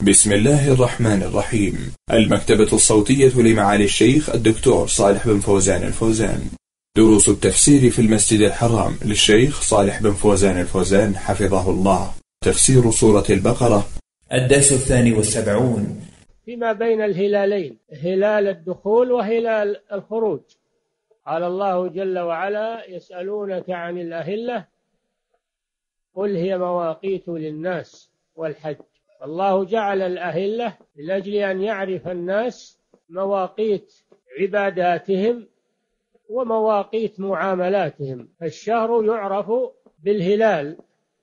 بسم الله الرحمن الرحيم. المكتبة الصوتية لمعالي الشيخ الدكتور صالح بن فوزان الفوزان. دروس التفسير في المسجد الحرام للشيخ صالح بن فوزان الفوزان حفظه الله. تفسير سورة البقرة، الدرس 72 فيما بين الهلالين، هلال الدخول وهلال الخروج. قال الله جل وعلا: يسألونك عن الأهلة قل هي مواقيت للناس والحج. الله جعل الأهلة لأجل أن يعرف الناس مواقيت عباداتهم ومواقيت معاملاتهم. فالشهر يعرف بالهلال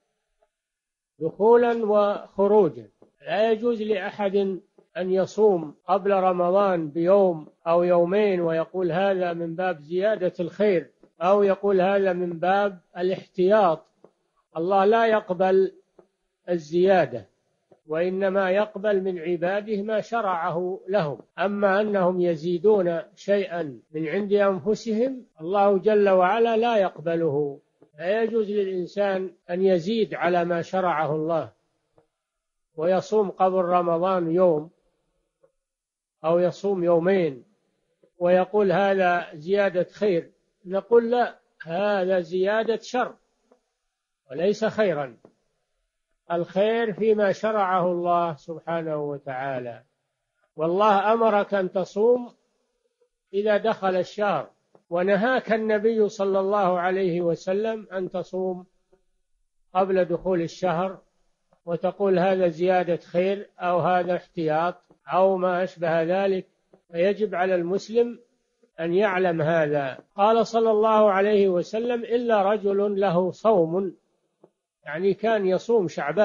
دخولا وخروجا. لا يجوز لأحد أن يصوم قبل رمضان بيوم أو يومين ويقول هذا من باب زيادة الخير أو يقول هذا من باب الاحتياط. الله لا يقبل الزيادة، وإنما يقبل من عباده ما شرعه لهم. أما أنهم يزيدون شيئا من عند أنفسهم، الله جل وعلا لا يقبله. لا يجوز للإنسان أن يزيد على ما شرعه الله ويصوم قبل رمضان يوم أو يصوم يومين ويقول هذا زيادة خير. نقول لا، هذا زيادة شر وليس خيرا. الخير فيما شرعه الله سبحانه وتعالى. والله أمرك أن تصوم إذا دخل الشهر، ونهاك النبي صلى الله عليه وسلم أن تصوم قبل دخول الشهر وتقول هذا زيادة خير أو هذا احتياط أو ما أشبه ذلك. فيجب على المسلم أن يعلم هذا. قال صلى الله عليه وسلم: إلا رجل له صوم، يعني كان يصوم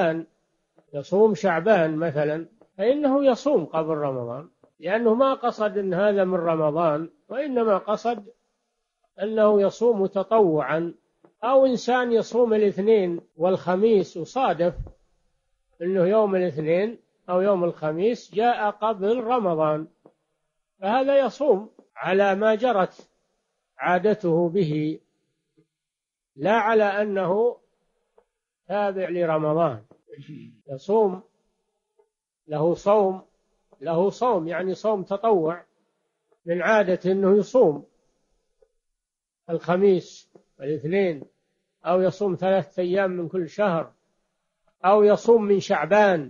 شعبان مثلا، فإنه يصوم قبل رمضان، لأنه ما قصد أن هذا من رمضان، وإنما قصد أنه يصوم تطوعا. أو إنسان يصوم الاثنين والخميس وصادف أنه يوم الاثنين أو يوم الخميس جاء قبل رمضان، فهذا يصوم على ما جرت عادته به، لا على أنه تابع لرمضان. يصوم له صوم يعني صوم تطوع، من عادة أنه يصوم الخميس والاثنين، أو يصوم 3 أيام من كل شهر، أو يصوم من شعبان،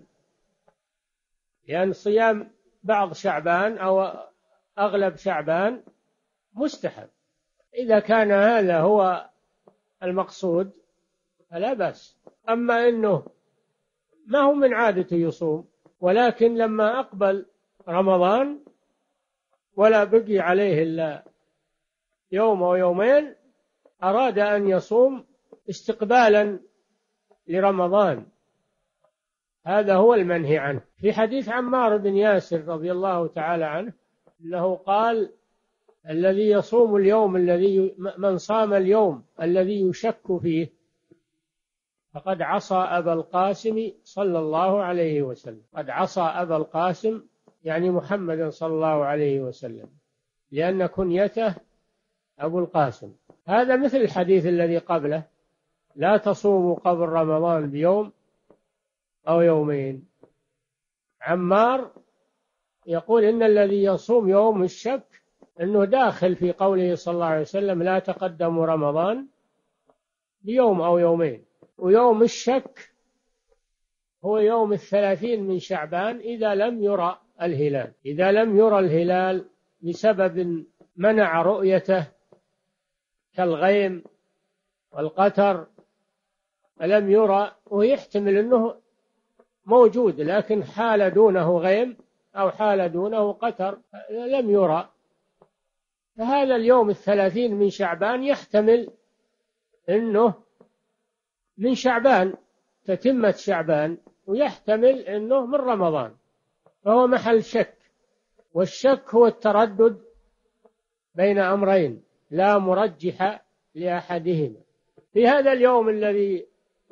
لأن صيام بعض شعبان أو أغلب شعبان مستحب. إذا كان هذا هو المقصود فلا بأس. أما إنه ما هو من عادته يصوم، ولكن لما أقبل رمضان ولا بقي عليه إلا يوم أو يومين أراد أن يصوم استقبالا لرمضان، هذا هو المنهي عنه. في حديث عمار بن ياسر رضي الله تعالى عنه أنه قال: الذي يصوم اليوم من صام اليوم الذي يشك فيه فقد عصى أبا القاسم صلى الله عليه وسلم. قد عصى أبا القاسم يعني محمد صلى الله عليه وسلم، لأن كنيته أبو القاسم. هذا مثل الحديث الذي قبله: لا تصوموا قبل رمضان بيوم أو يومين. عمار يقول إن الذي يصوم يوم الشك أنه داخل في قوله صلى الله عليه وسلم: لا تقدموا رمضان بيوم أو يومين. ويوم الشك هو يوم 30 من شعبان إذا لم يرى الهلال. إذا لم يرى الهلال بسبب منع رؤيته كالغيم والقتر فلم يرى، ويحتمل أنه موجود لكن حال دونه غيم أو حال دونه قتر لم يرى، فهذا اليوم 30 من شعبان يحتمل أنه من شعبان، تتمة شعبان، ويحتمل أنه من رمضان، فهو محل شك. والشك هو التردد بين أمرين لا مرجح لأحدهما. في هذا اليوم الذي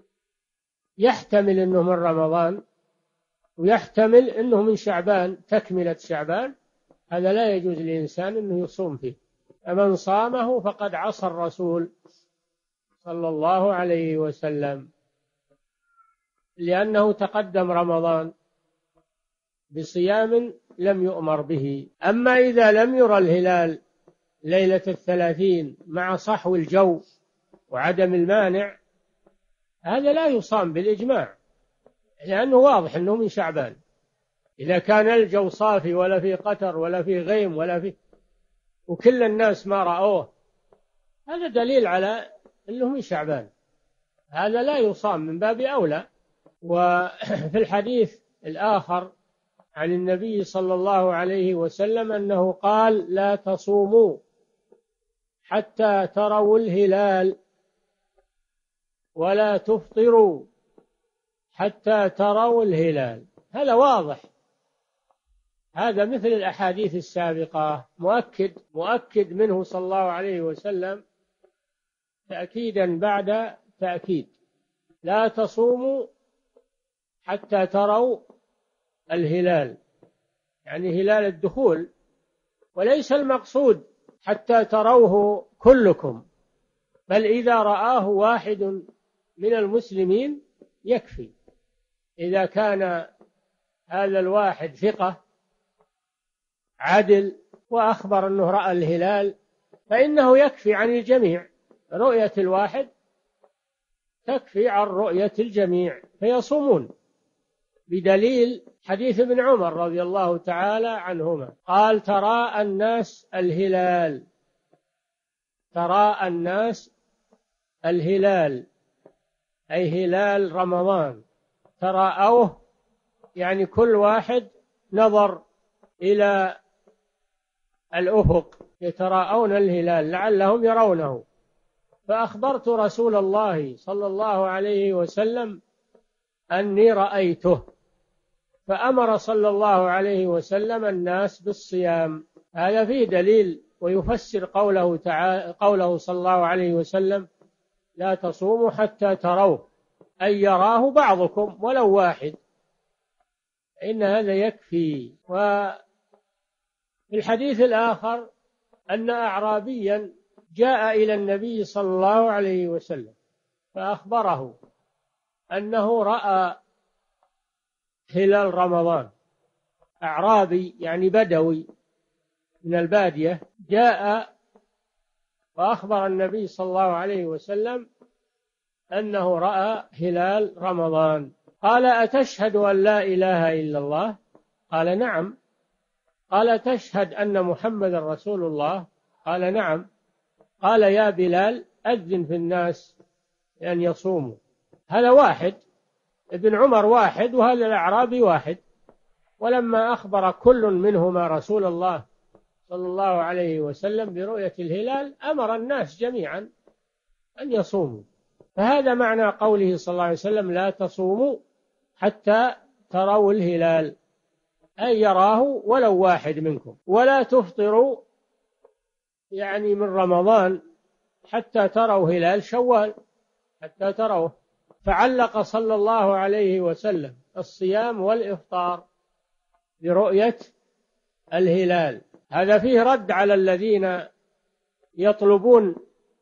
يحتمل أنه من رمضان ويحتمل أنه من شعبان تكملة شعبان، هذا لا يجوز للإنسان أنه يصوم فيه. فمن صامه فقد عصى الرسول صلى الله عليه وسلم، لأنه تقدم رمضان بصيام لم يؤمر به. أما إذا لم يرى الهلال ليلة 30 مع صحو الجو وعدم المانع، هذا لا يصام بالإجماع، لأنه واضح أنه من شعبان. إذا كان الجو صافي ولا في قتر ولا في غيم وكل الناس ما رأوه، هذا دليل على أنه من شعبان، هذا لا يصام من باب أولى. وفي الحديث الآخر عن النبي صلى الله عليه وسلم أنه قال: لا تصوموا حتى تروا الهلال ولا تفطروا حتى تروا الهلال. هذا واضح، هذا مثل الأحاديث السابقة، مؤكد منه صلى الله عليه وسلم تأكيدا بعد تأكيد: لا تصوموا حتى تروا الهلال، يعني هلال الدخول، وليس المقصود حتى تروه كلكم، بل إذا رآه واحد من المسلمين يكفي. إذا كان هذا الواحد ثقة عدل وأخبر أنه رأى الهلال فإنه يكفي عن الجميع، رؤية الواحد تكفي عن رؤية الجميع فيصومون، بدليل حديث ابن عمر رضي الله تعالى عنهما قال: تراءى الناس الهلال، تراءى الناس الهلال أي هلال رمضان، تراءوه يعني كل واحد نظر إلى الأفق يتراءون الهلال لعلهم يرونه. فأخبرت رسول الله صلى الله عليه وسلم أني رأيته، فأمر صلى الله عليه وسلم الناس بالصيام. هذا فيه دليل ويفسر قوله صلى الله عليه وسلم: لا تصوموا حتى تروه، أي يراه بعضكم ولو واحد، إن هذا يكفي. وفي الحديث الآخر أن أعرابيا جاء إلى النبي صلى الله عليه وسلم فأخبره أنه رأى هلال رمضان. أعرابي يعني بدوي من البادية جاء وأخبر النبي صلى الله عليه وسلم أنه رأى هلال رمضان. قال: أتشهد أن لا إله إلا الله؟ قال: نعم. قال: تشهد أن محمد رسول الله؟ قال: نعم. قال: يا بلال أذن في الناس أن يصوموا. هذا واحد، ابن عمر واحد وهذا الأعرابي واحد. ولما أخبر كل منهما رسول الله صلى الله عليه وسلم برؤية الهلال أمر الناس جميعا أن يصوموا. فهذا معنى قوله صلى الله عليه وسلم: لا تصوموا حتى تروا الهلال، أي يراه ولو واحد منكم، ولا تفطروا يعني من رمضان حتى تروا هلال شوال، حتى تروه. فعلق صلى الله عليه وسلم الصيام والإفطار برؤية الهلال. هذا فيه رد على الذين يطالبون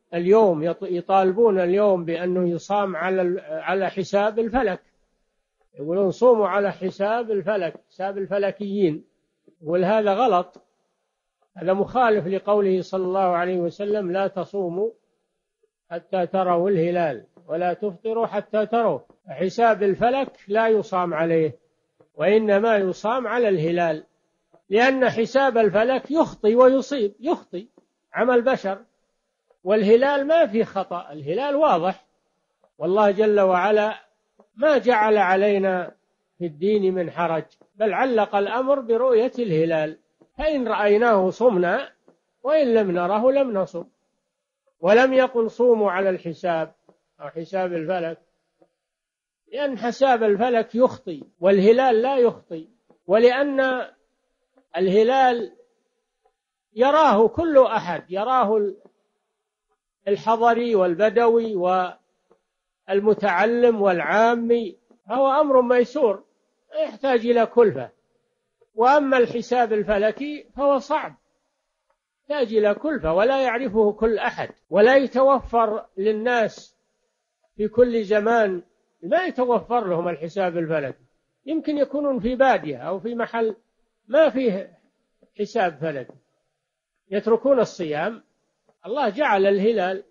اليوم بأنه يصام على حساب الفلك، يقولون صوموا على حساب الفلك، حساب الفلكيين. يقول هذا غلط، هذا مخالف لقوله صلى الله عليه وسلم: لا تصوموا حتى تروا الهلال ولا تفطروا حتى تروا. حساب الفلك لا يصام عليه، وإنما يصام على الهلال، لأن حساب الفلك يخطي ويصيب، يخطي عمل بشر، والهلال ما في خطأ، الهلال واضح. والله جل وعلا ما جعل علينا في الدين من حرج، بل علق الأمر برؤية الهلال، فإن رأيناه صمنا وإن لم نره لم نصم. ولم يقل صوموا على الحساب أو حساب الفلك، لأن حساب الفلك يخطي والهلال لا يخطي، ولأن الهلال يراه كل أحد، يراه الحضري والبدوي والمتعلم والعامي، هو أمر ميسور يحتاج إلى كلفة. وأما الحساب الفلكي فهو صعب، يحتاج إلى كلفة ولا يعرفه كل أحد، ولا يتوفر للناس في كل زمان، ما يتوفر لهم الحساب الفلكي. يمكن يكونون في بادية أو في محل ما فيه حساب فلكي، يتركون الصيام. الله جعل الهلال،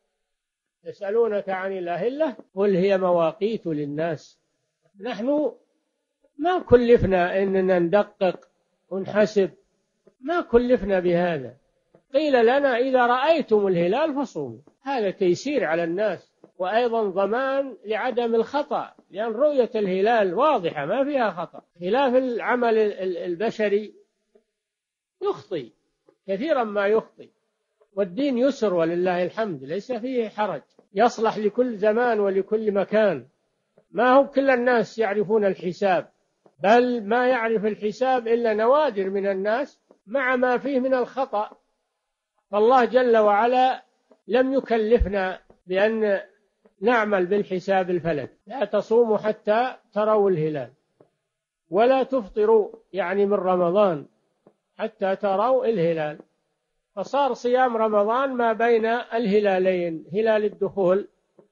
يسألونك عن الأهلة قل هي مواقيت للناس. نحن ما كلفنا إننا ندقق ونحسب، ما كلفنا بهذا. قيل لنا إذا رأيتم الهلال فصوموا، هذا تيسير على الناس، وأيضا ضمان لعدم الخطأ، لأن رؤية الهلال واضحة ما فيها خطأ، خلاف العمل البشري يخطئ كثيرا ما يخطئ. والدين يسر ولله الحمد، ليس فيه حرج، يصلح لكل زمان ولكل مكان. ما هو كل الناس يعرفون الحساب، بل ما يعرف الحساب إلا نوادر من الناس مع ما فيه من الخطأ. فالله جل وعلا لم يكلفنا بأن نعمل بالحساب الفلكي. لا تصوموا حتى تروا الهلال، ولا تفطروا يعني من رمضان حتى تروا الهلال. فصار صيام رمضان ما بين الهلالين، هلال الدخول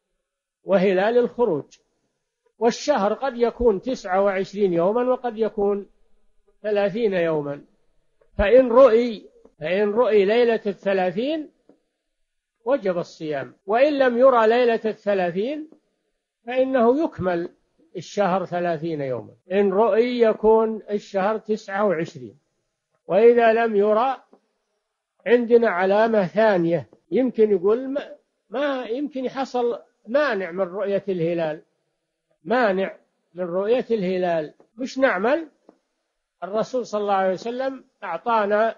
وهلال الخروج. والشهر قد يكون 29 يوما وقد يكون 30 يوما. فإن رؤي ليلة 30 وجب الصيام، وإن لم يرى ليلة 30 فإنه يكمل الشهر 30 يوما. إن رؤي يكون الشهر 29، وإذا لم يرى عندنا علامة ثانية. يمكن يقول ما يمكن يحصل مانع من رؤية الهلال، مانع من رؤية الهلال، مش نعمل؟ الرسول صلى الله عليه وسلم أعطانا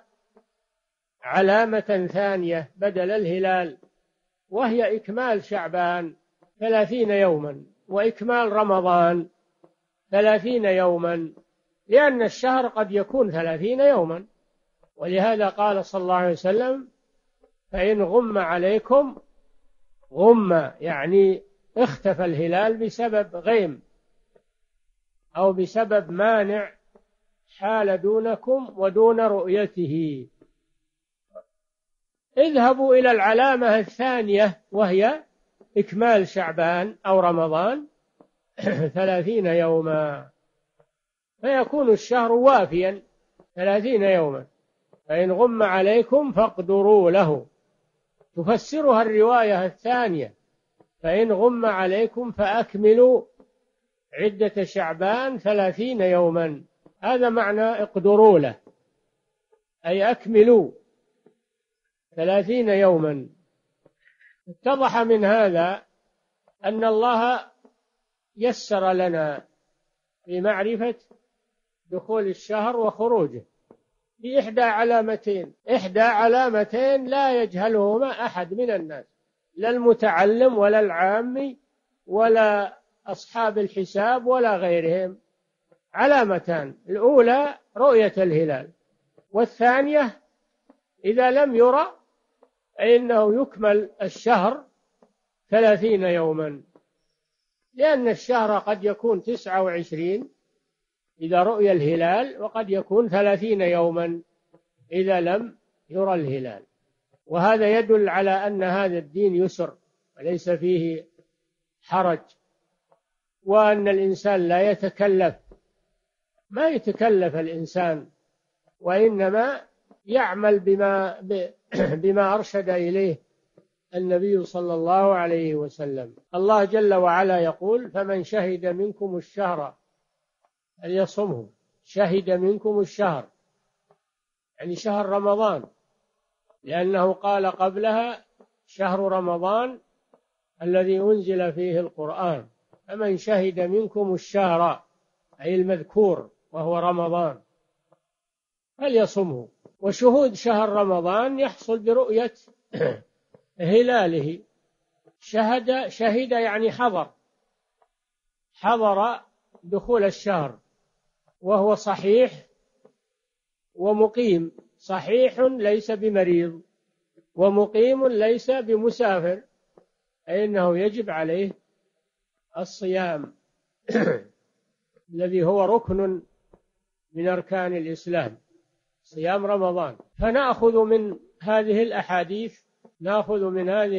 علامة ثانية بدل الهلال، وهي إكمال شعبان 30 يوما وإكمال رمضان 30 يوما، لأن الشهر قد يكون 30 يوما. ولهذا قال صلى الله عليه وسلم فإن غم عليكم، غم يعني اختفى الهلال بسبب غيم أو بسبب مانع حال دونكم ودون رؤيته، اذهبوا إلى العلامة الثانية وهي إكمال شعبان أو رمضان 30 يوما، فيكون الشهر وافيا 30 يوما. فإن غم عليكم فاقدروا له، تفسرها الرواية الثانية فإن غم عليكم فأكملوا عدة شعبان 30 يوما. هذا معنى اقدروا له، أي أكملوا 30 يوما. اتضح من هذا أن الله يسر لنا في معرفة دخول الشهر وخروجه بإحدى علامتين، إحدى علامتين لا يجهلهما أحد من الناس، لا المتعلم ولا العامي ولا أصحاب الحساب ولا غيرهم. علامتان: الأولى رؤية الهلال، والثانية إذا لم يرى فإنه يكمل الشهر 30 يوما، لأن الشهر قد يكون 29 إذا رؤي الهلال، وقد يكون 30 يوما إذا لم يرى الهلال. وهذا يدل على أن هذا الدين يسر وليس فيه حرج، وأن الإنسان لا يتكلف، ما يتكلف الإنسان، وإنما يعمل بما أرشد إليه النبي صلى الله عليه وسلم. الله جل وعلا يقول فمن شهد منكم الشهر فليصمه. شهد منكم الشهر يعني شهر رمضان، لأنه قال قبلها شهر رمضان الذي أنزل فيه القرآن. فمن شهد منكم الشهر أي المذكور وهو رمضان فليصمه. وشهود شهر رمضان يحصل برؤية هلاله. شهد يعني حضر دخول الشهر، وهو صحيح ومقيم، صحيح ليس بمريض، ومقيم ليس بمسافر، أي أنه يجب عليه الصيام الذي هو ركن من أركان الإسلام، صيام رمضان. فنأخذ من هذه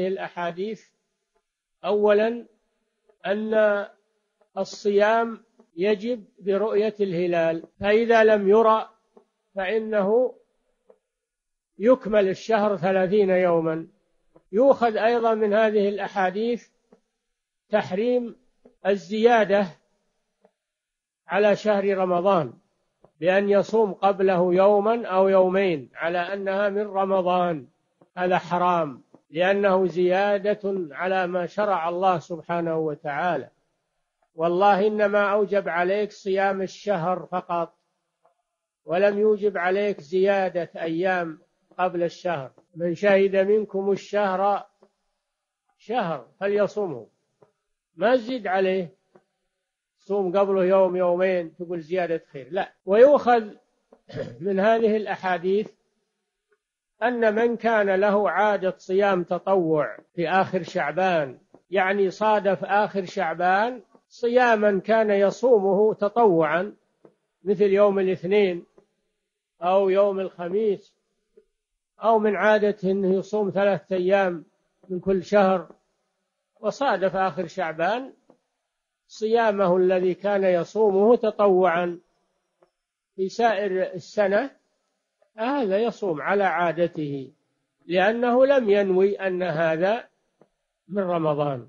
الأحاديث أولا أن الصيام يجب برؤية الهلال، فإذا لم يرى فإنه يكمل الشهر 30 يوما. يؤخذ أيضا من هذه الأحاديث تحريم الزيادة على شهر رمضان بأن يصوم قبله يوما أو يومين على أنها من رمضان، هذا حرام، لأنه زيادة على ما شرع الله سبحانه وتعالى. والله إنما أوجب عليك صيام الشهر فقط، ولم يوجب عليك زيادة أيام قبل الشهر. من شهد منكم الشهر فليصومه، ما تزيد عليه صوم قبله يوم يومين تقول زيادة خير، لا. ويؤخذ من هذه الأحاديث أن من كان له عادة صيام تطوع في آخر شعبان، يعني صادف آخر شعبان صياما كان يصومه تطوعا مثل يوم الاثنين أو يوم الخميس، أو من عادته أنه يصوم 3 أيام من كل شهر، وصادف آخر شعبان صيامه الذي كان يصومه تطوعا في سائر السنة، هذا يصوم على عادته لأنه لم ينوي أن هذا من رمضان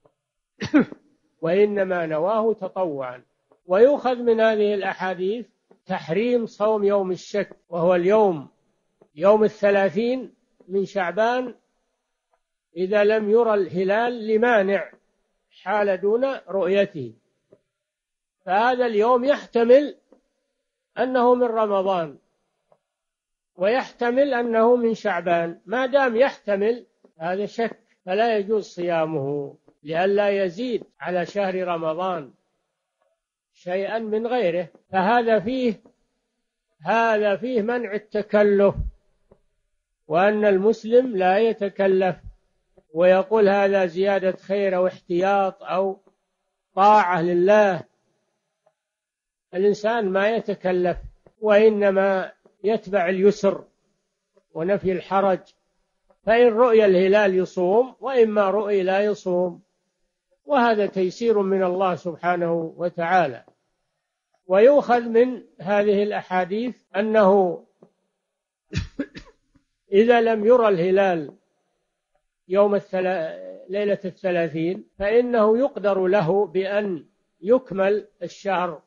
وإنما نواه تطوعا. ويؤخذ من هذه الأحاديث تحريم صوم يوم الشك، وهو يوم 30 من شعبان إذا لم يرى الهلال لمانع حال دون رؤيته، فهذا اليوم يحتمل أنه من رمضان ويحتمل أنه من شعبان. ما دام يحتمل هذا شك فلا يجوز صيامه لئلا يزيد على شهر رمضان شيئا من غيره. فهذا فيه منع التكلف، وأن المسلم لا يتكلف ويقول هذا زيادة خير أو احتياط أو طاعة لله. الإنسان ما يتكلف، وإنما يتبع اليسر ونفي الحرج، فإن رؤي الهلال يصوم، وإما رؤي لا يصوم، وهذا تيسير من الله سبحانه وتعالى. ويؤخذ من هذه الأحاديث أنه إذا لم يرى الهلال ليلة 30 فإنه يقدر له بأن يكمل الشهر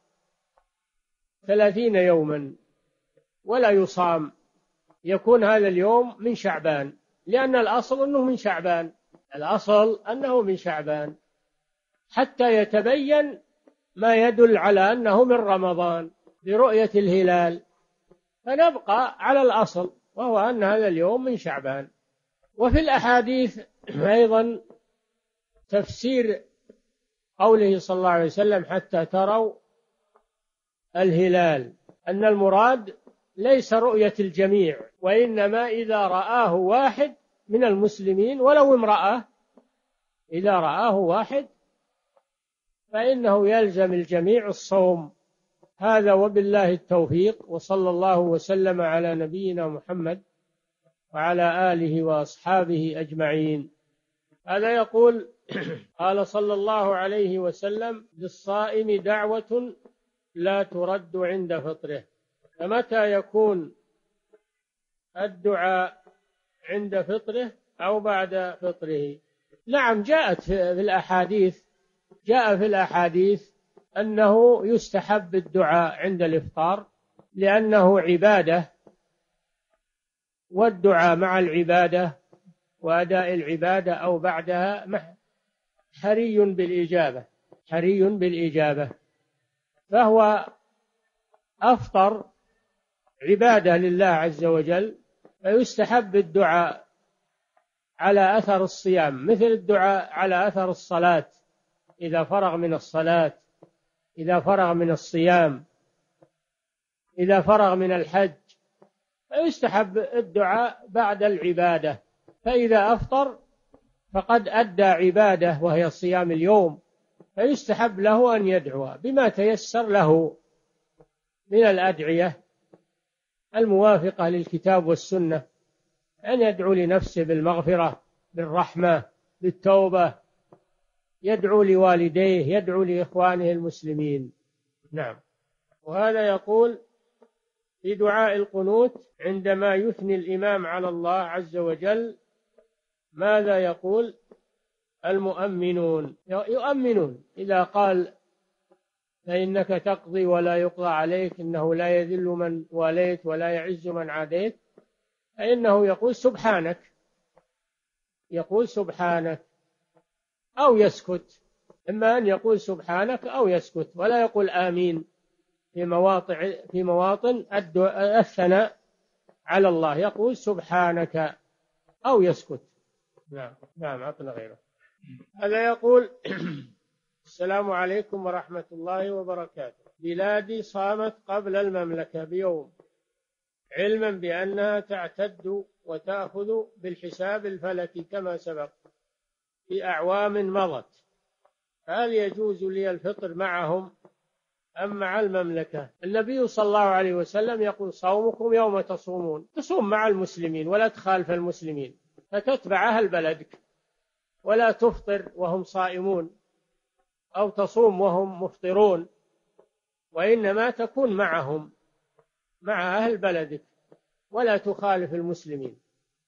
30 يوما ولا يصام، يكون هذا اليوم من شعبان، لأن الأصل أنه من شعبان حتى يتبين ما يدل على أنه من رمضان برؤية الهلال، فنبقى على الأصل وهو أن هذا اليوم من شعبان. وفي الأحاديث أيضا تفسير قوله صلى الله عليه وسلم حتى تروا الهلال، أن المراد ليس رؤية الجميع، وإنما إذا رآه واحد من المسلمين ولو امرأة، إذا رآه واحد فإنه يلزم الجميع الصوم. هذا وبالله التوفيق، وصلى الله وسلم على نبينا محمد وعلى آله وأصحابه أجمعين. هذا يقول قال صلى الله عليه وسلم: للصائم دعوة لا ترد عند فطره. فمتى يكون الدعاء عند فطره أو بعد فطره؟ نعم، جاء في الأحاديث أنه يستحب الدعاء عند الإفطار لأنه عبادة، والدعاء مع العبادة وأداء العبادة أو بعدها حري بالإجابة، فهو أفطر عبادة لله عز وجل، فيستحب الدعاء على أثر الصيام، مثل الدعاء على أثر الصلاة إذا فرغ من الصلاة، إذا فرغ من الصيام، إذا فرغ من الحج، فيستحب الدعاء بعد العبادة. فإذا أفطر فقد أدى عبادة وهي صيام اليوم، فيستحب له أن يدعو بما تيسر له من الأدعية الموافقة للكتاب والسنة، أن يدعو لنفسه بالمغفرة، بالرحمة، بالتوبة، يدعو لوالديه، يدعو لإخوانه المسلمين. نعم. وهذا يقول في دعاء القنوت عندما يثني الإمام على الله عز وجل ماذا يقول؟ المؤمنون يؤمنون إذا قال فإنك تقضي ولا يقضى عليك إنه لا يذل من واليت ولا يعز من عاديت، فإنه يقول سبحانك، يقول سبحانك أو يسكت، إما أن يقول سبحانك أو يسكت، ولا يقول آمين في مواطن الثناء على الله، يقول سبحانك أو يسكت. نعم نعم، عطنا غيره. هذا يقول السلام عليكم ورحمة الله وبركاته، بلادي صامت قبل المملكة بيوم علما بأنها تعتد وتأخذ بالحساب الفلكي كما سبق في أعوام مضت، هل يجوز لي الفطر معهم أم مع المملكة؟ النبي صلى الله عليه وسلم يقول صومكم يوم تصومون، تصوم مع المسلمين ولا تخالف المسلمين، فتتبع أهل بلدك ولا تفطر وهم صائمون أو تصوم وهم مفطرون، وإنما تكون معهم مع أهل بلدك ولا تخالف المسلمين.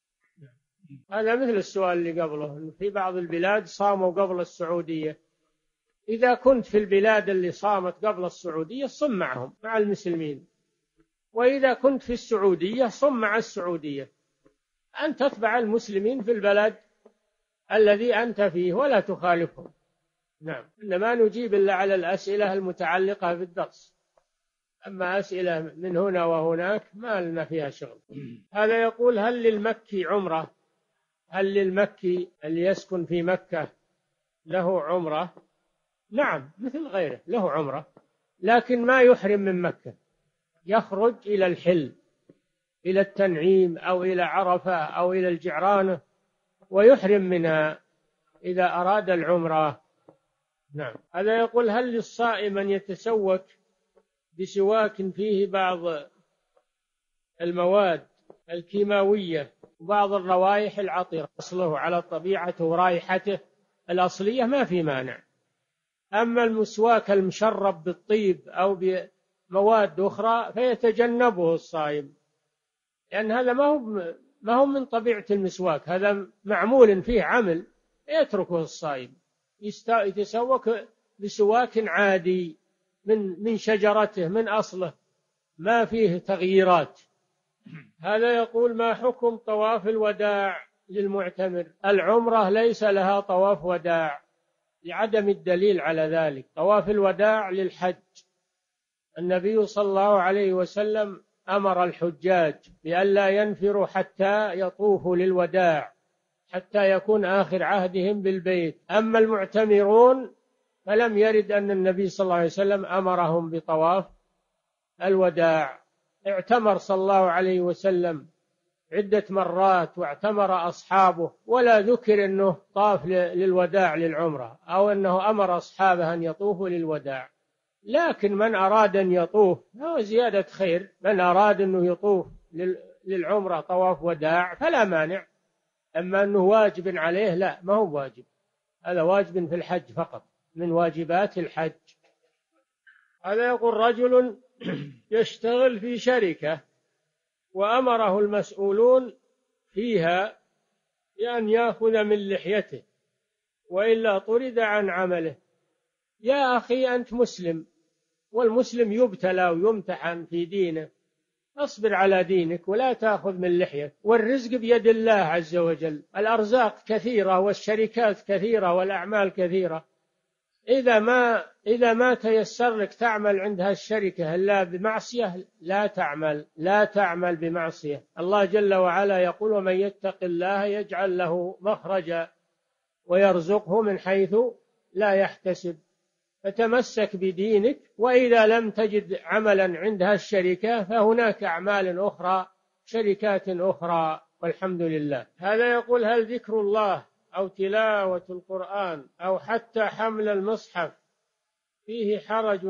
هذا مثل السؤال اللي قبله، في بعض البلاد صاموا قبل السعودية، إذا كنت في البلاد اللي صامت قبل السعودية صم معهم مع المسلمين، وإذا كنت في السعودية صم مع السعودية، أن تتبع المسلمين في البلد الذي أنت فيه ولا تخالفهم. نعم، إنما نجيب إلا على الأسئلة المتعلقة بالدرس، أما أسئلة من هنا وهناك ما لنا فيها شغل. هذا يقول هل للمكي عمرة؟ هل للمكي اللي يسكن في مكة له عمرة؟ نعم، مثل غيره له عمرة، لكن ما يحرم من مكة، يخرج إلى الحل، إلى التنعيم أو إلى عرفة أو إلى الجعرانة ويحرم منها إذا أراد العمرة. نعم. هذا يقول هل للصائم أن يتسوك بسواك فيه بعض المواد الكيماوية وبعض الروائح العطرة أصله على طبيعته ورائحته الأصلية ما في مانع، أما المسواك المشرب بالطيب أو بمواد أخرى فيتجنبه الصائم، لأن هذا ما هو من طبيعة المسواك، هذا معمول فيه عمل يتركه الصائم، يتسوك بسواك عادي من شجرته من أصله ما فيه تغييرات. هذا يقول ما حكم طواف الوداع للمعتمر؟ العمرة ليس لها طواف وداع لعدم الدليل على ذلك، طواف الوداع للحج، النبي صلى الله عليه وسلم أمر الحجاج بألا ينفروا حتى يطوفوا للوداع حتى يكون آخر عهدهم بالبيت، أما المعتمرون فلم يرد أن النبي صلى الله عليه وسلم أمرهم بطواف الوداع. اعتمر صلى الله عليه وسلم عدة مرات واعتمر أصحابه، ولا ذكر أنه طاف للوداع للعمرة أو أنه أمر أصحابه أن يطوفوا للوداع، لكن من أراد أن يطوف هو زيادة خير، من أراد أنه يطوف للعمرة طواف وداع فلا مانع، أما أنه واجب عليه لا، ما هو واجب، هذا واجب في الحج فقط من واجبات الحج. هذا يقول رجل يشتغل في شركة وأمره المسؤولون فيها بأن يأخذ من لحيته وإلا طرد عن عمله. يا أخي أنت مسلم، والمسلم يبتلى ويمتحن في دينه، اصبر على دينك ولا تأخذ من لحيك، والرزق بيد الله عز وجل، الأرزاق كثيرة والشركات كثيرة والأعمال كثيرة، إذا ما تيسر لك تعمل عند هالشركة إلا بمعصية لا تعمل بمعصية. الله جل وعلا يقول ومن يتق الله يجعل له مخرجا ويرزقه من حيث لا يحتسب، فتمسك بدينك، وإذا لم تجد عملا عند هالشركة فهناك أعمال أخرى شركات أخرى والحمد لله. هذا يقول هل ذكر الله أو تلاوة القرآن أو حتى حمل المصحف فيه حرج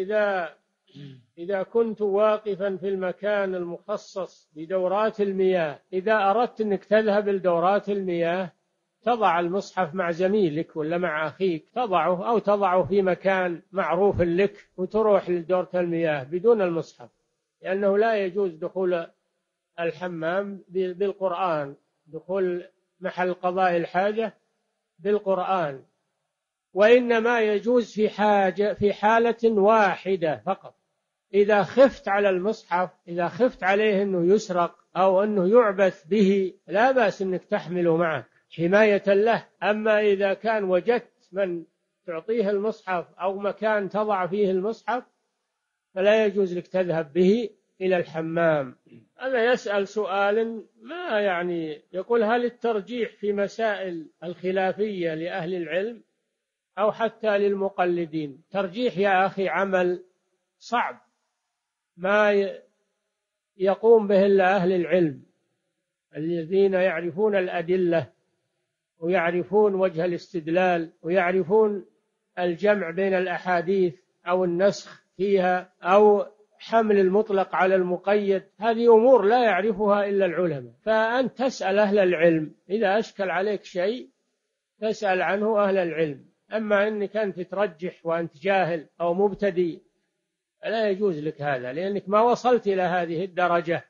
إذا كنت واقفا في المكان المخصص بدورات المياه؟ إذا أردت أنك تذهب لدورات المياه تضع المصحف مع زميلك ولا مع أخيك، تضعه أو تضعه في مكان معروف لك وتروح لدورة المياه بدون المصحف، لأنه لا يجوز دخول الحمام بالقرآن، دخول محل قضاء الحاجة بالقرآن، وإنما يجوز في حالة واحدة فقط، إذا خفت على المصحف، إذا خفت عليه أنه يسرق أو أنه يعبث به لا بأس أنك تحمله معك حماية له. أما إذا كان وجدت من تعطيه المصحف أو مكان تضع فيه المصحف فلا يجوز لك تذهب به إلى الحمام. هذا يسأل سؤال ما يعني، يقول: هل الترجيح في مسائل الخلافية لأهل العلم أو حتى للمقلدين؟ ترجيح يا أخي عمل صعب ما يقوم به إلا أهل العلم الذين يعرفون الأدلة ويعرفون وجه الاستدلال ويعرفون الجمع بين الأحاديث أو النسخ فيها أو حمل المطلق على المقيد. هذه أمور لا يعرفها إلا العلماء، فأنت تسأل أهل العلم إذا أشكل عليك شيء، تسأل عنه أهل العلم. أما أنك أنت ترجح وأنت جاهل أو مبتدئ لا يجوز لك هذا، لأنك ما وصلت إلى هذه الدرجة.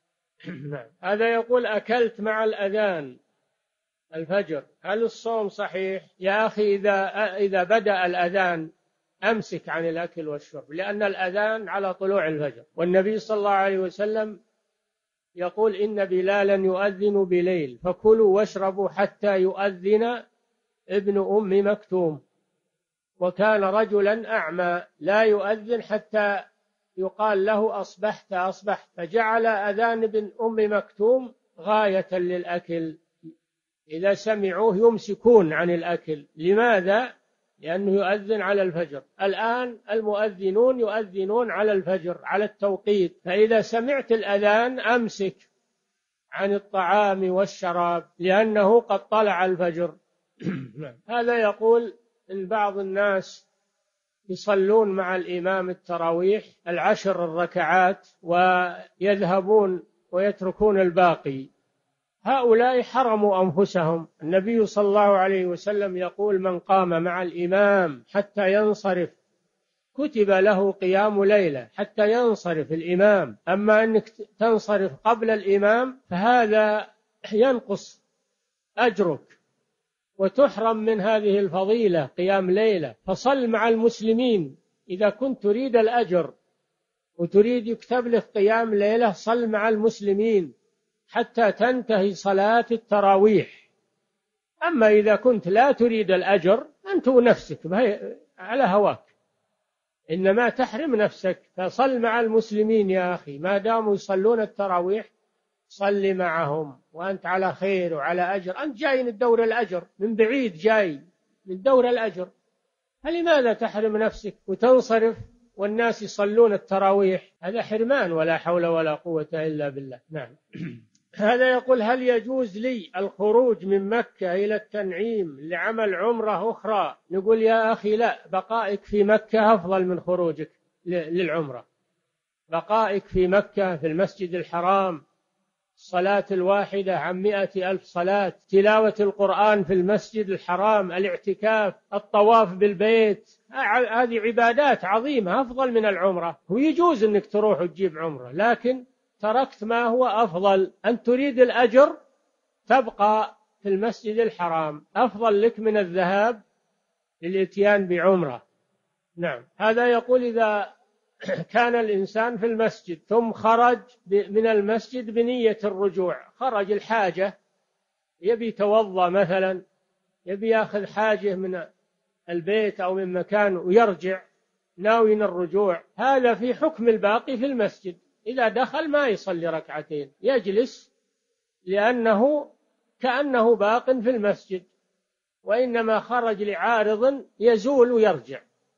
هذا يقول: أكلت مع الأذان الفجر، هل الصوم صحيح؟ يا أخي إذا بدأ الأذان أمسك عن الأكل والشرب، لأن الأذان على طلوع الفجر، والنبي صلى الله عليه وسلم يقول: إن بلالا يؤذن بليل فكلوا واشربوا حتى يؤذن ابن أم مكتوم، وكان رجلا أعمى لا يؤذن حتى يقال له أصبحت أصبحت، فجعل أذان ابن أم مكتوم غاية للأكل، إذا سمعوه يمسكون عن الأكل. لماذا؟ لأنه يؤذن على الفجر. الآن المؤذنون يؤذنون على الفجر على التوقيت، فإذا سمعت الأذان أمسك عن الطعام والشراب لأنه قد طلع الفجر. هذا يقول إن بعض الناس يصلون مع الإمام التراويح 10 الركعات ويذهبون ويتركون الباقي، هؤلاء حرموا أنفسهم. النبي صلى الله عليه وسلم يقول: من قام مع الإمام حتى ينصرف كتب له قيام ليلة حتى ينصرف الإمام. أما أنك تنصرف قبل الإمام فهذا ينقص أجرك وتحرم من هذه الفضيلة قيام ليلة. فصل مع المسلمين إذا كنت تريد الأجر وتريد يكتب لك قيام ليلة، صل مع المسلمين حتى تنتهي صلاة التراويح. أما إذا كنت لا تريد الأجر أنت ونفسك على هواك، إنما تحرم نفسك. فصل مع المسلمين يا أخي، ما داموا يصلون التراويح صل معهم وأنت على خير وعلى أجر. أنت جاي من دور الأجر، من بعيد جاي من دور الأجر، فلماذا تحرم نفسك وتنصرف والناس يصلون التراويح؟ هذا حرمان، ولا حول ولا قوة إلا بالله. نعم. هذا يقول: هل يجوز لي الخروج من مكة إلى التنعيم لعمل عمرة أخرى؟ نقول: يا أخي لا، بقائك في مكة أفضل من خروجك للعمرة. بقائك في مكة في المسجد الحرام، الصلاة الواحدة عن 100,000 صلاة، تلاوة القرآن في المسجد الحرام، الاعتكاف، الطواف بالبيت، هذه عبادات عظيمة أفضل من العمرة. ويجوز أنك تروح وتجيب عمرة، لكن تركت ما هو أفضل. أن تريد الأجر تبقى في المسجد الحرام أفضل لك من الذهاب للإتيان بعمرة. نعم. هذا يقول: إذا كان الإنسان في المسجد ثم خرج من المسجد بنية الرجوع، خرج الحاجة، يبي يتوضأ مثلا، يبي يأخذ حاجة من البيت أو من مكان ويرجع ناوي الرجوع، هذا في حكم الباقي في المسجد. إذا دخل ما يصلي ركعتين، يجلس لأنه كأنه باق في المسجد، وإنما خرج لعارض يزول ويرجع،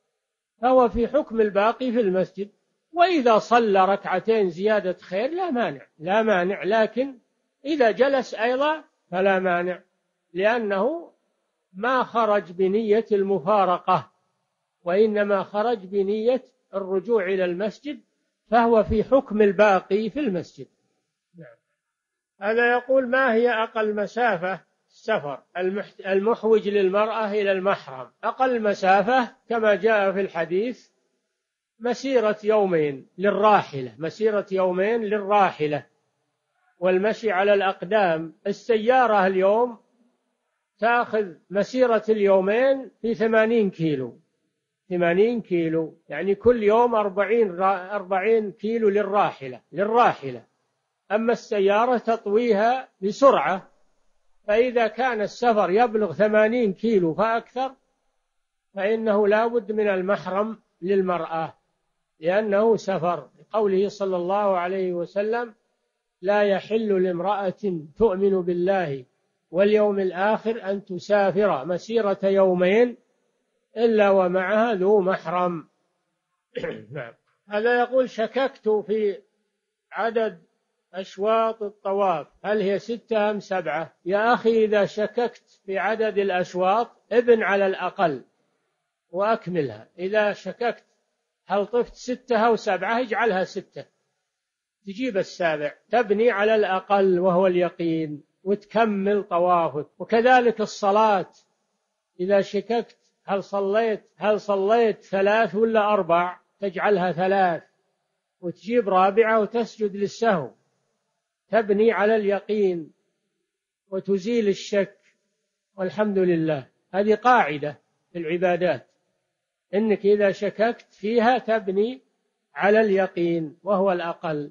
فهو في حكم الباقي في المسجد. وإذا صلى ركعتين زيادة خير لا مانع، لكن إذا جلس أيضا فلا مانع، لأنه ما خرج بنية المفارقة، وإنما خرج بنية الرجوع إلى المسجد، فهو في حكم الباقي في المسجد. هذا يقول: ما هي أقل مسافة السفر المحوج للمرأة إلى المحرم أقل مسافة كما جاء في الحديث مسيرة يومين للراحلة، مسيرة يومين للراحلة، والمشي على الأقدام. السيارة اليوم تأخذ مسيرة اليومين في 80 كيلو، 80 كيلو يعني كل يوم 40 كيلو للراحلة. أما السيارة تطويها بسرعة، فإذا كان السفر يبلغ 80 كيلو فأكثر فإنه لا بد من المحرم للمرأة، لأنه سفر، قوله صلى الله عليه وسلم: لا يحل لامرأة تؤمن بالله واليوم الآخر أن تسافر مسيرة يومين إلا ومعها ذو محرم. نعم. هذا يقول: شككت في عدد أشواط الطواف، هل هي 6 أم 7؟ يا أخي، إذا شككت في عدد الأشواط ابن على الأقل وأكملها. إذا شككت هل طفت 6 أو 7، اجعلها 6، تجيب 7، تبني على الأقل وهو اليقين وتكمل طوافك. وكذلك الصلاة، إذا شككت هل صليت 3 ولا 4، تجعلها 3 وتجيب 4 وتسجد للسهو، تبني على اليقين وتزيل الشك. والحمد لله، هذه قاعدة في العبادات، إنك إذا شككت فيها تبني على اليقين وهو الأقل.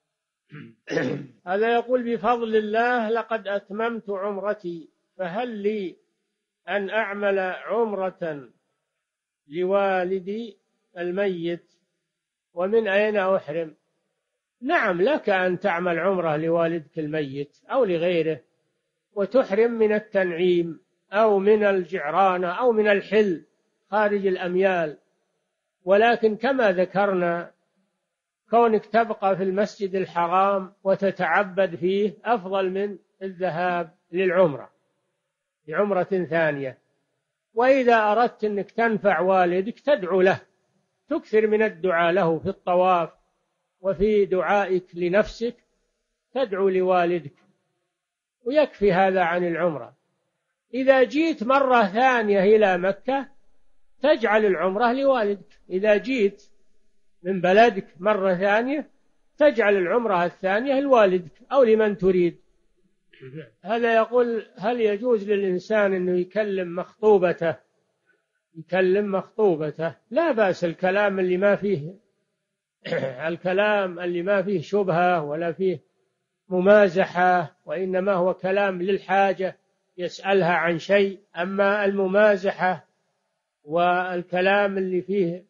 هذا يقول: بفضل الله لقد أتممت عمرتي، فهل لي أن أعمل عمرة لوالدي الميت، ومن أين أحرم؟ نعم، لك أن تعمل عمرة لوالدك الميت أو لغيره، وتحرم من التنعيم أو من الجعرانة أو من الحل خارج الأميال. ولكن كما ذكرنا، كونك تبقى في المسجد الحرام وتتعبد فيه أفضل من الذهاب للعمرة لعمرة ثانية. وإذا أردت أنك تنفع والدك تدعو له، تكثر من الدعاء له في الطواف، وفي دعائك لنفسك تدعو لوالدك، ويكفي هذا عن العمرة. إذا جيت مرة ثانية إلى مكة تجعل العمرة لوالدك، إذا جيت من بلدك مرة ثانية تجعل العمرة الثانية لوالدك أو لمن تريد. هذا يقول: هل يجوز للإنسان أنه يكلم مخطوبته؟ لا بأس، الكلام اللي ما فيه شبهة ولا فيه ممازحة، وإنما هو كلام للحاجة يسألها عن شيء. أما الممازحة والكلام اللي فيه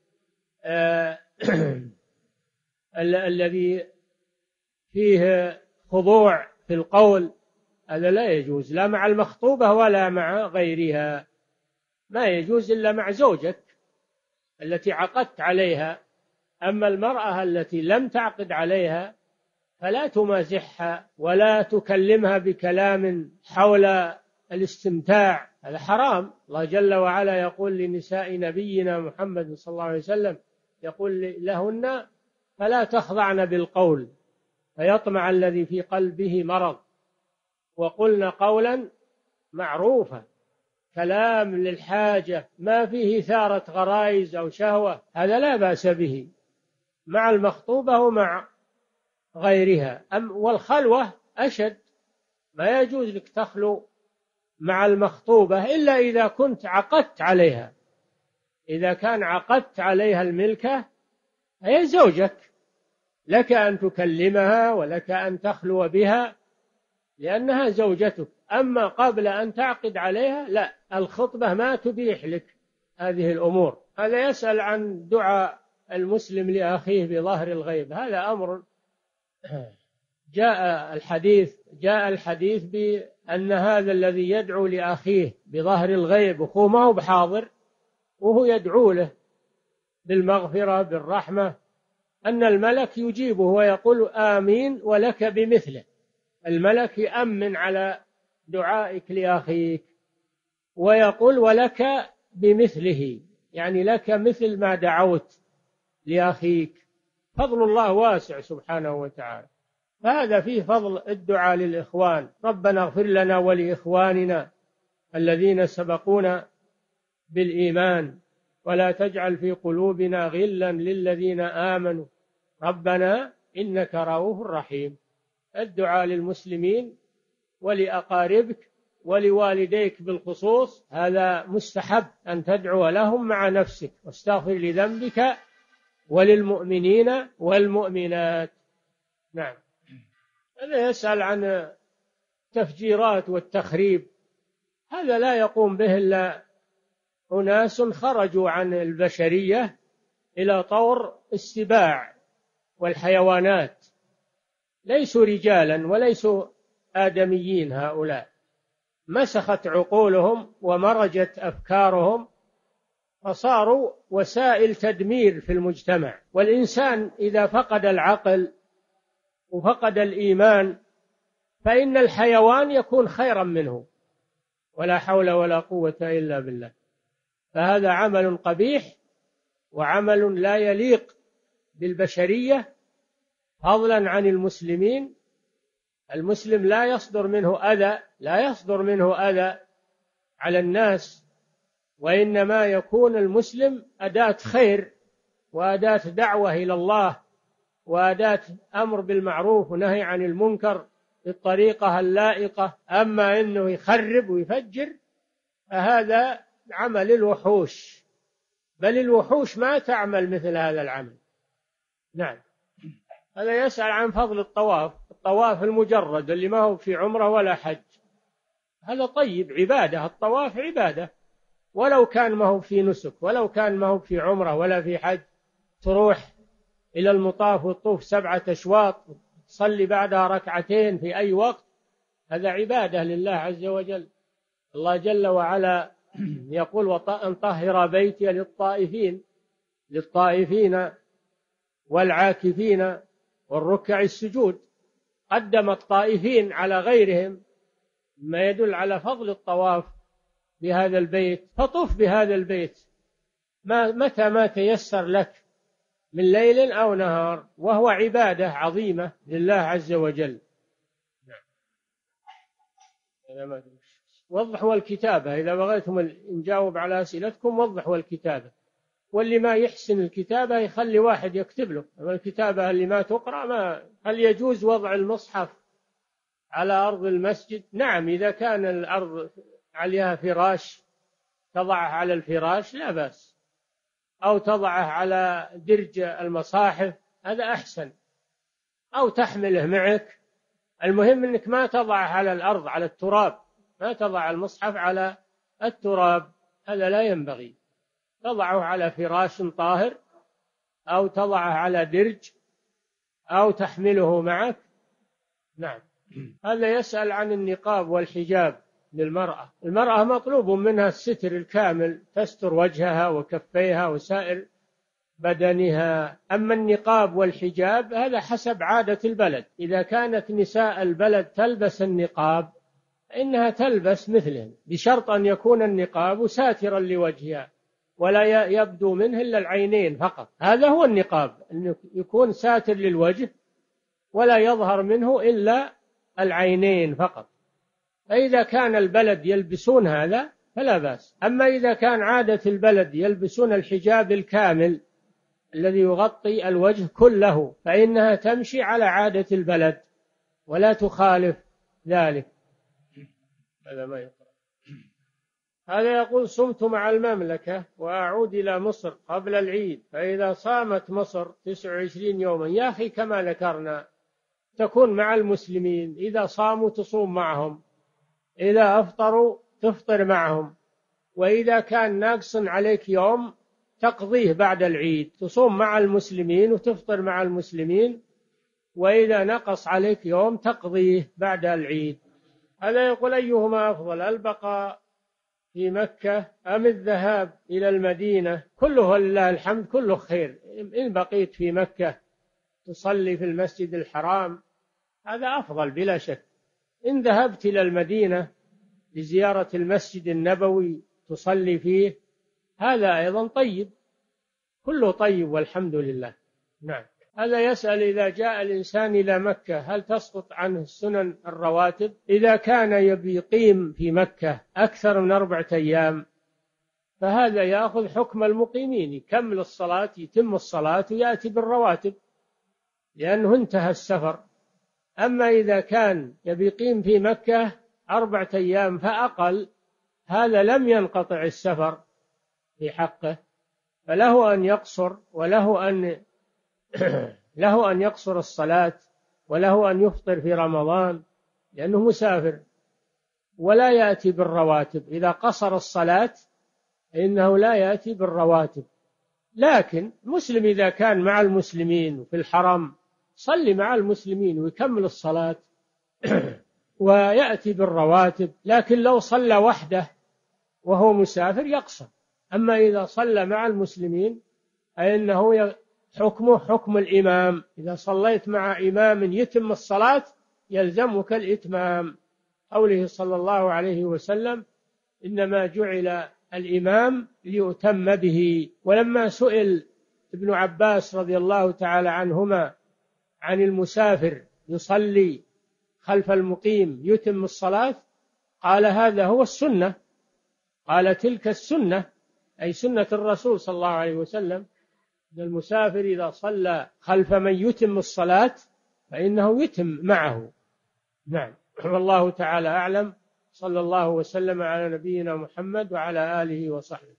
الذي فيه خضوع في القول، هذا لا يجوز، لا مع المخطوبة ولا مع غيرها. ما يجوز إلا مع زوجك التي عقدت عليها. أما المرأة التي لم تعقد عليها فلا تمازحها ولا تكلمها بكلام حول الاستمتاع، هذا حرام. الله جل وعلا يقول لنساء نبينا محمد صلى الله عليه وسلم، يقول لهن: فلا تخضعن بالقول فيطمع الذي في قلبه مرض، وقلن قولا معروفا. كلام للحاجة ما فيه إثارة غرائز أو شهوة، هذا لا بأس به مع المخطوبة ومع غيرها. والخلوة أشد، ما يجوز لك تخلو مع المخطوبة إلا إذا كنت عقدت عليها. إذا كان عقدت عليها الملكة هي زوجك، لك أن تكلمها ولك أن تخلو بها لأنها زوجتك. أما قبل أن تعقد عليها لا، الخطبة ما تبيح لك هذه الأمور. هذا يسأل عن دعاء المسلم لأخيه بظهر الغيب، هذا أمر جاء الحديث بأن هذا الذي يدعو لأخيه بظهر الغيب أخوه ما هو بحاضر وهو يدعو له بالمغفرة بالرحمة، أن الملك يجيبه ويقول: آمين ولك بمثله. الملك يأمن على دعائك لأخيك ويقول: ولك بمثله، يعني لك مثل ما دعوت لأخيك. فضل الله واسع سبحانه وتعالى. فهذا فيه فضل الدعاء للإخوان. ربنا اغفر لنا ولإخواننا الذين سبقونا بالإيمان ولا تجعل في قلوبنا غلا للذين آمنوا ربنا إنك رؤوف رحيم. الدعاء للمسلمين ولأقاربك ولوالديك بالخصوص هذا مستحب أن تدعو لهم مع نفسك، واستغفر لذنبك وللمؤمنين والمؤمنات. نعم. هذا يسأل عن التفجيرات والتخريب، هذا لا يقوم به إلا أناس خرجوا عن البشرية إلى طور السباع والحيوانات، ليسوا رجالا وليسوا آدميين. هؤلاء مسخت عقولهم ومرجت أفكارهم فصاروا وسائل تدمير في المجتمع. والإنسان إذا فقد العقل وفقد الإيمان فإن الحيوان يكون خيرا منه، ولا حول ولا قوة إلا بالله. فهذا عمل قبيح وعمل لا يليق بالبشرية فضلا عن المسلمين. المسلم لا يصدر منه أذى على الناس، وإنما يكون المسلم أداة خير وأداة دعوة إلى الله وأداة أمر بالمعروف ونهي عن المنكر بالطريقة اللائقة. أما أنه يخرب ويفجر فهذا عمل الوحوش، بل الوحوش ما تعمل مثل هذا العمل. نعم. هذا يسأل عن فضل الطواف المجرد اللي ما هو في عمره ولا حج، هذا طيب، عبادة. الطواف عبادة ولو كان ما هو في نسك، ولو كان ما هو في عمره ولا في حج، تروح إلى المطاف وتطوف 7 أشواط تصلي بعدها ركعتين في أي وقت، هذا عبادة لله عز وجل. الله جل وعلا يقول أن طهر بيتي للطائفين والعاكفين والركع السجود. قدم الطائفين على غيرهم ما يدل على فضل الطواف بهذا البيت. فطف بهذا البيت متى ما تيسر لك من ليل أو نهار، وهو عبادة عظيمة لله عز وجل. وضحوا الكتابة إذا بغيتم نجاوب على أسئلتكم، وضحوا الكتابة. واللي ما يحسن الكتابة يخلي واحد يكتب له. أما الكتابة اللي ما تقرأ هل يجوز وضع المصحف على أرض المسجد؟ نعم، إذا كان الأرض عليها فراش تضعه على الفراش لا بأس، أو تضعه على درج المصاحف هذا أحسن، أو تحمله معك. المهم أنك ما تضعه على الأرض على التراب، ما تضع المصحف على التراب، هذا لا ينبغي. تضعه على فراش طاهر، أو تضعه على درج، أو تحمله معك. نعم. هذا يسأل عن النقاب والحجاب للمرأة. المرأة مطلوب منها الستر الكامل، تستر وجهها وكفيها وسائر بدنها. أما النقاب والحجاب هذا حسب عادة البلد. إذا كانت نساء البلد تلبس النقاب إنها تلبس مثلهم، بشرط أن يكون النقاب ساترا لوجهها ولا يبدو منه إلا العينين فقط. هذا هو النقاب، أن يكون ساتر للوجه ولا يظهر منه إلا العينين فقط. فإذا كان البلد يلبسون هذا فلا بأس. أما إذا كان عادة البلد يلبسون الحجاب الكامل الذي يغطي الوجه كله فإنها تمشي على عادة البلد ولا تخالف ذلك. هذا ما يقرأ. هذا يقول: صمت مع المملكة وأعود إلى مصر قبل العيد، فإذا صامت مصر 29 يوما، يا أخي كما ذكرنا تكون مع المسلمين، إذا صاموا تصوم معهم، إذا أفطروا تفطر معهم، وإذا كان ناقص عليك يوم تقضيه بعد العيد، تصوم مع المسلمين وتفطر مع المسلمين، وإذا نقص عليك يوم تقضيه بعد العيد. هذا يقول: أيهما أفضل، البقاء في مكة أم الذهاب إلى المدينة؟ كله لله الحمد، كله خير. إن بقيت في مكة تصلي في المسجد الحرام هذا أفضل بلا شك. إن ذهبت إلى المدينة لزيارة المسجد النبوي تصلي فيه هذا أيضا طيب، كله طيب والحمد لله. نعم. هذا يسأل إذا جاء الإنسان إلى مكة هل تسقط عنه السنن الرواتب؟ إذا كان يبي يقيم في مكة أكثر من 4 أيام فهذا يأخذ حكم المقيمين، يكمل الصلاة، يتم الصلاة ويأتي بالرواتب لأنه انتهى السفر. أما إذا كان يبي يقيم في مكة 4 أيام فأقل هذا لم ينقطع السفر في حقه، فله أن يقصر، وله أن له أن يقصر الصلاة، وله أن يفطر في رمضان لأنه مسافر، ولا يأتي بالرواتب. إذا قصر الصلاة فإنه لا يأتي بالرواتب. لكن المسلم إذا كان مع المسلمين في الحرم صلي مع المسلمين ويكمل الصلاة ويأتي بالرواتب. لكن لو صلى وحده وهو مسافر يقصر. أما إذا صلى مع المسلمين فإنه حكمه حكم الإمام. إذا صليت مع إمام يتم الصلاة يلزمك الإتمام، قوله صلى الله عليه وسلم إنما جعل الإمام ليؤتم به. ولما سئل ابن عباس رضي الله تعالى عنهما عن المسافر يصلي خلف المقيم يتم الصلاة قال هذا هو السنة، قال تلك السنة أي سنة الرسول صلى الله عليه وسلم، أن المسافر إذا صلى خلف من يتم الصلاة فإنه يتم معه. نعم، والله تعالى أعلم. صلى الله وسلم على نبينا محمد وعلى آله وصحبه.